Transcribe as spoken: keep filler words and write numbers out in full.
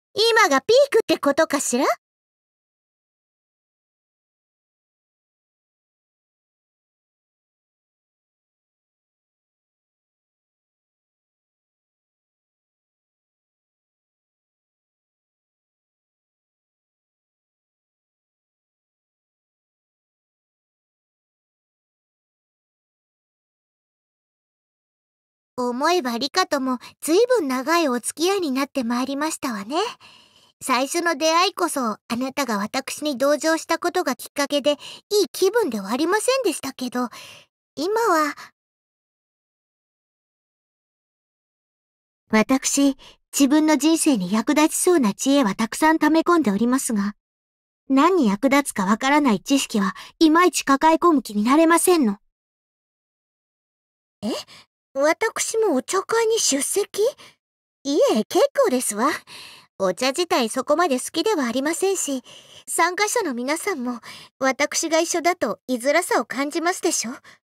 今がピークってことかしら？思えばリカともずいぶん長いお付き合いになってまいりましたわね。最初の出会いこそあなたが私に同情したことがきっかけでいい気分ではありませんでしたけど、今は。私、自分の人生に役立ちそうな知恵はたくさん溜め込んでおりますが、何に役立つかわからない知識はいまいち抱え込む気になれませんの。え？私もお茶会に出席？いえ、結構ですわ。お茶自体そこまで好きではありませんし、参加者の皆さんも私が一緒だと居づらさを感じますでしょ。